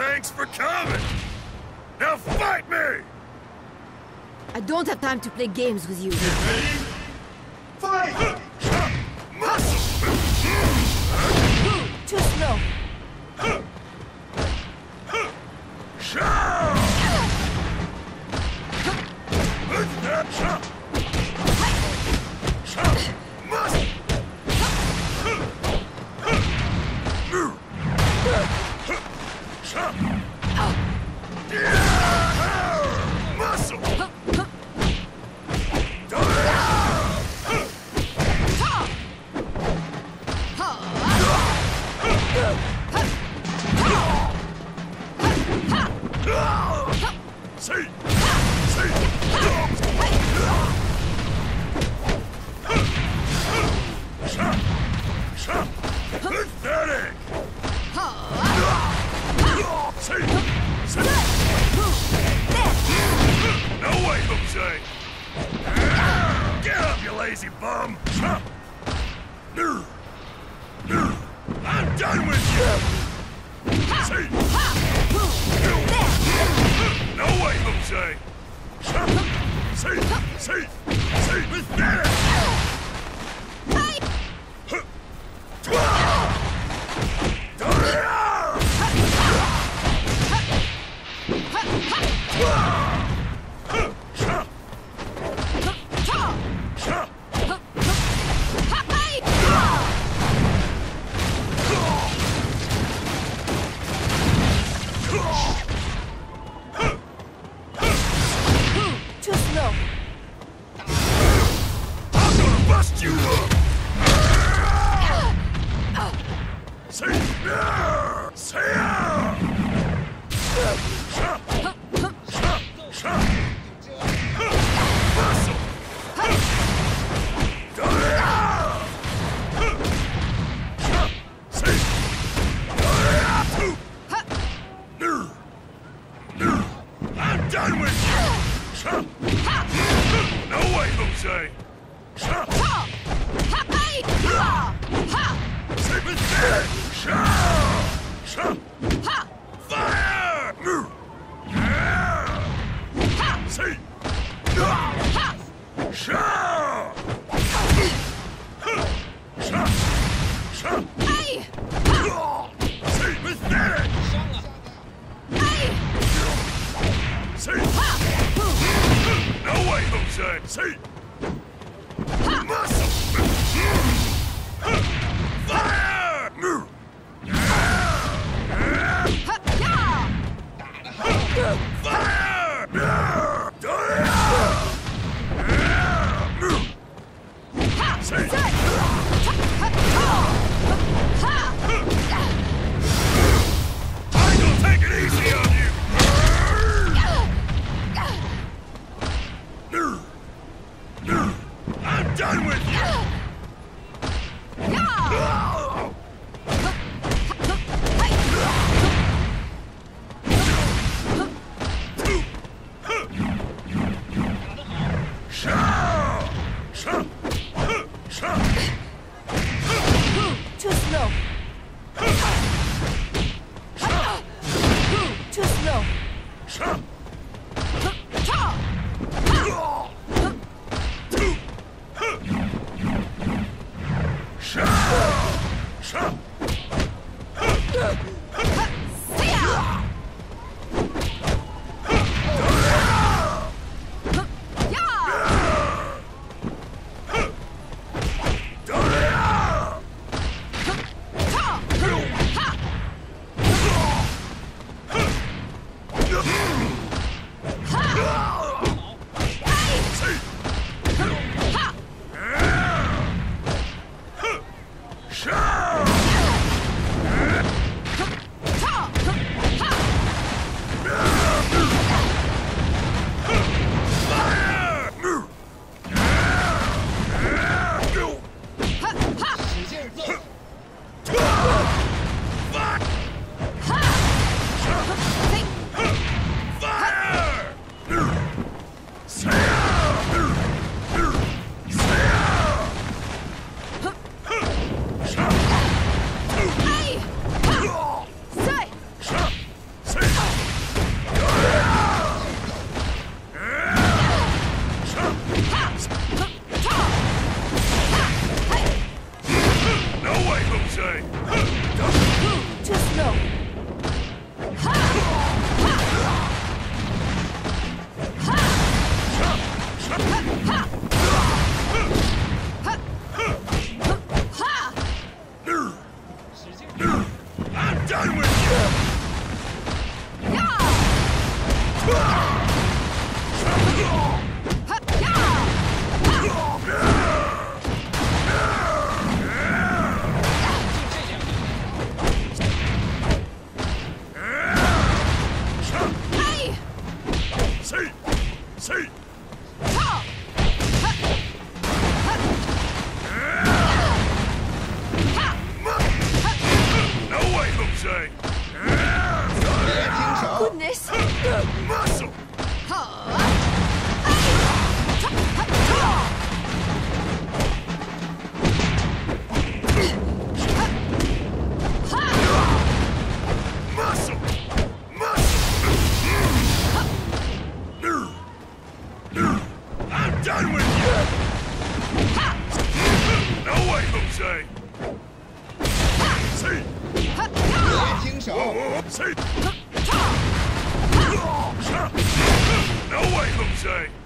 Thanks for coming! Now fight me! I don't have time to play games with you. Ready? Fight! Muscle! Too slow. Pathetic! No way, Jose! Get up, you lazy bum! I'm done with you! No way, Jose! Pathetic! Too slow. I'm gonna bust you up! I'm done with you! No way, Jose! Save it there! Fire! See! See, pathetic! See! No way, Jose! See! Muscle! Fire! I'm gonna take it easy on you! I'm done with you! Too slow. Too slow. Muscle! Muscle! I'm done with you! No way, Jose! See! 别停手！ See! No way, Jose!